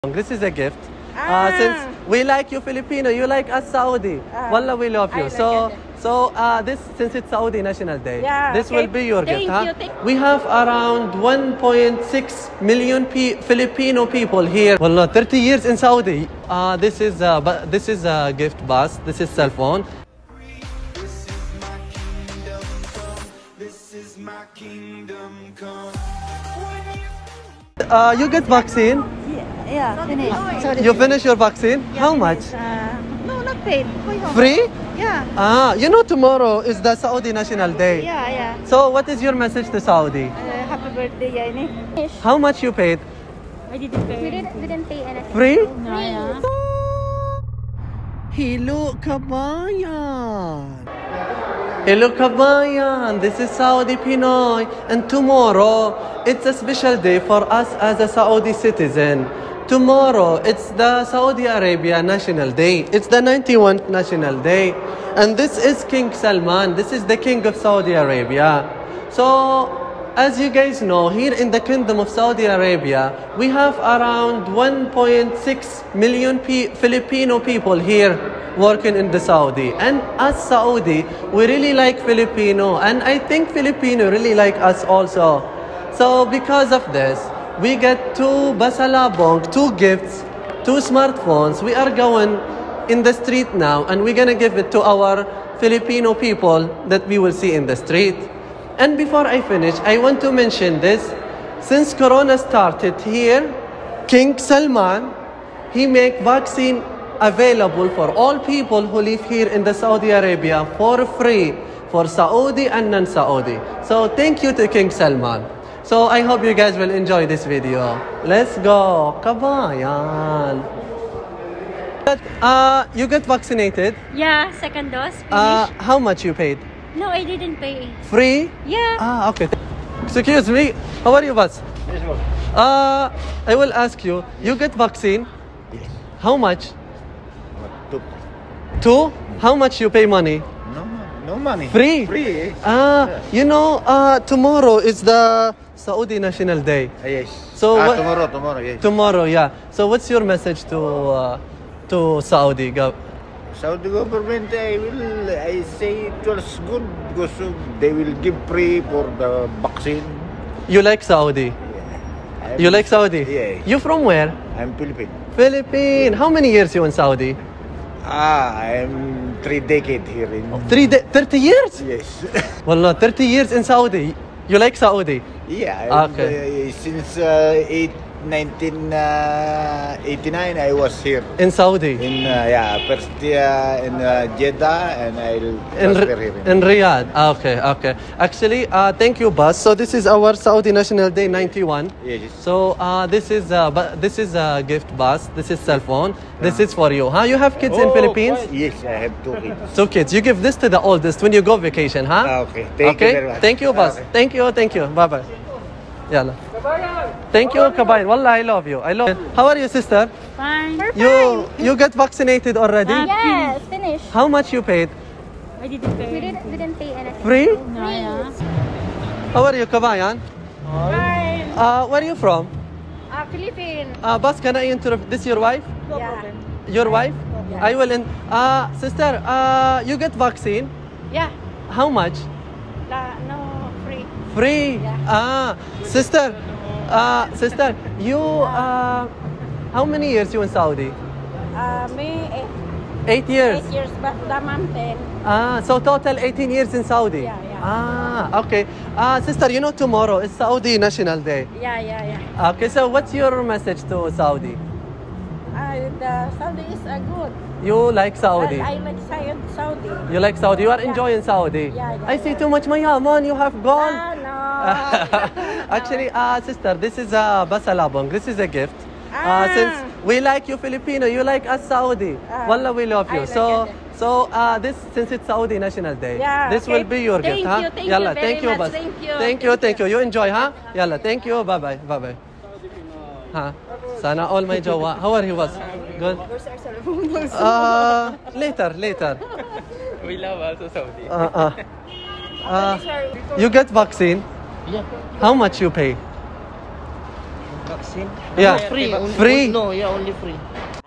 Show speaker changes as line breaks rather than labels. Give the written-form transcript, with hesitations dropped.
This is a gift. Since we like you Filipino, you like us Saudi. Wallah, we love you. Since it's Saudi National Day, this will be your gift. We have around 1.6 million Filipino people here. Wallah, 30 years in Saudi. This is a gift bus. This is cell phone. This is my kingdom come. You get vaccine?
Yeah, finished.
You finish your vaccine?
Yeah,
how much?
No, not paid.
Free?
Yeah.
You know tomorrow is the Saudi National Day.
Yeah.
So what is your message to Saudi?
Happy birthday, yani.
How much you paid?
I didn't pay. We didn't pay anything.
Free?
No, yeah.
Hello, Kabayan. Hello, Kabayan. This is Saudi Pinoy. And tomorrow, it's a special day for us as a Saudi citizen. Tomorrow, it's the Saudi Arabia National Day. It's the 91st National Day. And this is King Salman. This is the King of Saudi Arabia. So, as you guys know, here in the Kingdom of Saudi Arabia, we have around 1.6 million Filipino people here working in the Saudi. And as Saudi, we really like Filipino. And I think Filipino really like us also. So because of this, we get 2 basalabong, 2 gifts, 2 smartphones. We are going in the street now and we're gonna give it to our Filipino people that we will see in the street. And before I finish, I want to mention this. Since Corona started here, King Salman, he make vaccine available for all people who live here in the Saudi Arabia for free, for Saudi and non-Saudi. So thank you to King Salman. So I hope you guys will enjoy this video. Let's go, Kabayan. You get vaccinated?
Yeah, second dose. Finished.
How much you paid?
No, I didn't pay.
Free?
Yeah.
Okay. Excuse me. How are you, boss?
Yes, boss.
I will ask you. You get vaccine?
Yes.
How much?
2.
2? How much you pay money?
No money.
Free?
Free.
You know, tomorrow is the Saudi National Day.
Yes.
So what-
tomorrow, yes.
Tomorrow, yeah. So what's your message to Saudi?
Saudi government, I say it was good because they will give free for the vaccine.
You like Saudi?
Yeah.
You like Saudi?
Yeah.
You from where?
I'm Philippine.
Philippines. How many years you in Saudi?
I'm 3 decades here in.
30 years?
Yes.
Wallah, 30 years in Saudi. You like Saudi?
Yeah.
Okay.
Since 1989, I was here.
In Saudi?
First in Jeddah, and I'll transfer here.
In Riyadh. Okay. Actually, thank you, boss. So this is our Saudi National Day 91.
Yes.
So this is a gift, boss. This is cell phone. This is for you. You have kids in Philippines?
Yes, I have 2 kids.
2 kids. You give this to the oldest when you go vacation, huh?
Okay. Thank you very much.
Thank you, boss.
Okay.
Thank you. Bye bye. Yalla. Thank you, Kabayan. Wallah, I love you. How are you, sister?
Fine.
You get vaccinated already?
Yes, finished.
How much you paid?
I didn't pay. We didn't pay anything.
Free?
No, yeah.
How are you, Kabayan?
Fine.
Where are you from?
Philippines.
Boss, can I interrupt? This your wife?
Yeah.
Your wife?
Yeah.
I will. Sister, you get vaccine?
Yeah.
How much?
No, free.
Free.
Yeah.
Sister, you how many years you in Saudi?
Me
8 years.
8 years, but the mountain.
So total 18 years in Saudi.
Yeah.
Okay. Sister, you know tomorrow is Saudi National Day.
Yeah.
Okay, so what's your message to Saudi?
The Saudi is good.
You like Saudi?
I like Saudi.
You like Saudi? You are enjoying Saudi?
Yeah.
I see too much mayaman. You have gone.
No.
Actually, sister, this is a basalabong. This is a gift. Since we like you Filipino, you like us Saudi. Wallah, we love you. Since it's Saudi National Day, this will be your gift, huh?
Thank you very much.
Boss.
Thank you.
Thank you. You enjoy, huh? Yalla, thank you. Bye bye. Huh? Sana all my jawa. How are you, boss? Good. Later.
We love also Saudi.
You get vaccine?
Yeah.
How much you pay?
vaccine?
Yeah.
Free.
Free.
No, yeah, only free.